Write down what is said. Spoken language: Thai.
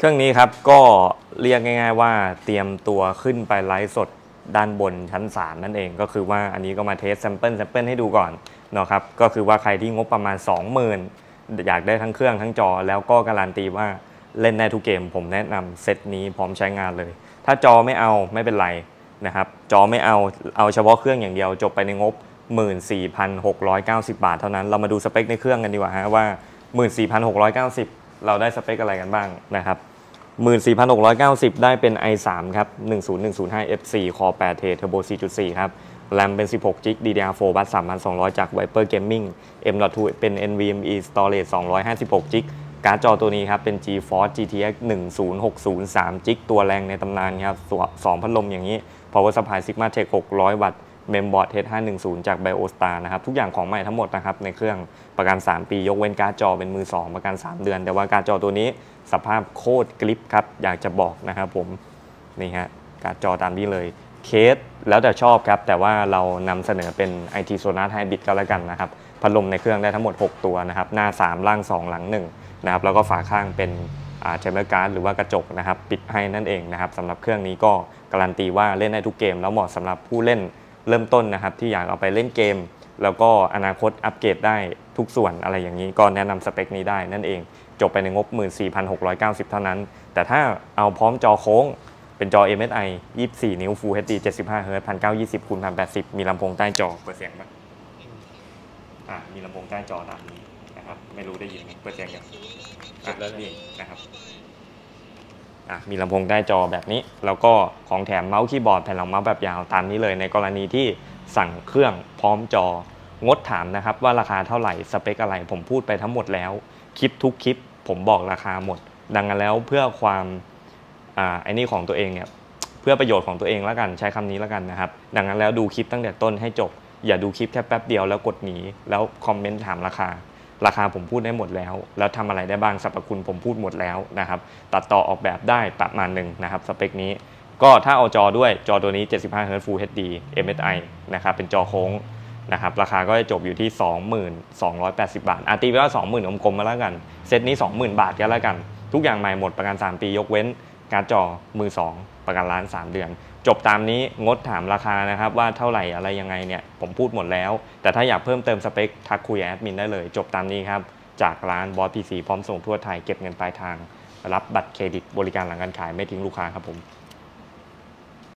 เครื่องนี้ครับก็เรียกง่ายๆว่าเตรียมตัวขึ้นไปไลฟ์สดด้านบนชั้น3นั่นเองก็คือว่าอันนี้ก็มาเทสแซมเปิลให้ดูก่อนเนาะครับก็คือว่าใครที่งบประมาณ 20,000 อยากได้ทั้งเครื่องทั้งจอแล้วก็การันตีว่าเล่นได้ทุกเกมผมแนะนำเซตนี้พร้อมใช้งานเลยถ้าจอไม่เอาไม่เป็นไรนะครับจอไม่เอาเฉพาะเครื่องอย่างเดียวจบไปในงบ 14,690 บาทเท่านั้นเรามาดูสเปคในเครื่องกันดีกว่าฮะว่า 14,690 เราได้สเปคอะไรกันบ้างนะครับ14,690 ได้เป็น i3 ครับ 10105F4 Core 8 T Turbo 4.4 ครับ RAM เป็น 16GB DDR4 บัส 3,200 จาก Viper Gaming M.2 เป็น NVMe Storage 256GB การ์ดจอตัวนี้ครับเป็น GeForce GTX 1060 3GB ตัวแรงในตำนานครับ2พัดลมอย่างนี้ Power Supply Sigma Tech 600 วัตต์ Memboard H510 จาก BioStar นะครับทุกอย่างของใหม่ทั้งหมดนะครับในเครื่องประกัน 3 ปียกเว้นการ์ดจอเป็นมือ 2 ประกัน 3 เดือนแต่ว่าการ์ดจอตัวนี้สภาพโคตรกริปครับอยากจะบอกนะครับผมนี่ฮะการ์ดจอตามนี้เลยเคสแล้วแต่ชอบครับแต่ว่าเรานำเสนอเป็น IT Sonar Hybrid ก็แล้วกันนะครับพัดลมในเครื่องได้ทั้งหมด6ตัวนะครับหน้า3ล่าง2หลัง1นะครับแล้วก็ฝาข้างเป็นแชมเบอร์การ์ดหรือว่ากระจกนะครับปิดให้นั่นเองนะครับสำหรับเครื่องนี้ก็การันตีว่าเล่นได้ทุกเกมแล้วเหมาะสำหรับผู้เล่นเริ่มต้นนะครับที่อยากเอาไปเล่นเกมแล้วก็อนาคตอัปเกรดได้ทุกส่วนอะไรอย่างนี้ก็แนะนำสเปคนี้ได้นั่นเองจบไปในงบ 14,690 เท่านั้นแต่ถ้าเอาพร้อมจอโค้งเป็นจอ MSI 24 นิ้ว Full HD 75 Hz 1920 x 1080 มีลำโพงใต้จอเปิดเสียงไหมมีลำโพงใต้จอตามนี้นะครับไม่รู้ได้ยินไหมเปิดเสียงยังแล้วนี่นะครับมีลำโพงใต้จอแบบนี้แล้วก็ของแถมเมาส์คีย์บอร์ดแผ่นรองเมาส์แบบยาวตามนี้เลยในกรณีที่สั่งเครื่องพร้อมจองดถามนะครับว่าราคาเท่าไหร่สเปคอะไรผมพูดไปทั้งหมดแล้วคลิปทุกคลิปผมบอกราคาหมดดังนั้นแล้วเพื่อความไอ้นี่ของตัวเองเนี่ยเพื่อประโยชน์ของตัวเองแล้วกันใช้คำนี้แล้วกันนะครับดังนั้นแล้วดูคลิปตั้งแต่ต้นให้จบอย่าดูคลิปแค่แป๊บเดียวแล้วกดหนีแล้วคอมเมนต์ถามราคาผมพูดได้หมดแล้วแล้วทำอะไรได้บ้างสรรพคุณผมพูดหมดแล้วนะครับตัดต่อออกแบบได้ประมาณหนึ่งนะครับสเปคนี้ก็ถ้าเอาจอด้วยจอตัวนี้ 75 Hz Full HD MSI นะครับเป็นจอโค้งนะครับราคาก็จะจบอยู่ที่ 2280 บาทตีไปว่า 20,000 กลมๆมาแล้วกันเซตนี้ 20,000 บาทก็แล้วกันทุกอย่างใหม่หมดประกัน 3 ปียกเว้นการ์ดจอมือ 2 ประกันล้าน 3 เดือนจบตามนี้งดถามราคานะครับว่าเท่าไหร่อะไรยังไงเนี่ยผมพูดหมดแล้วแต่ถ้าอยากเพิ่มเติมสเปคทักคุยแอดมินได้เลยจบตามนี้ครับจากร้านบอส PC พร้อมส่งทั่วไทยเก็บเงินปลายทางรับบัตรเครดิตบริการหลังการขายไม่ทิ้งลูกค้าครับผม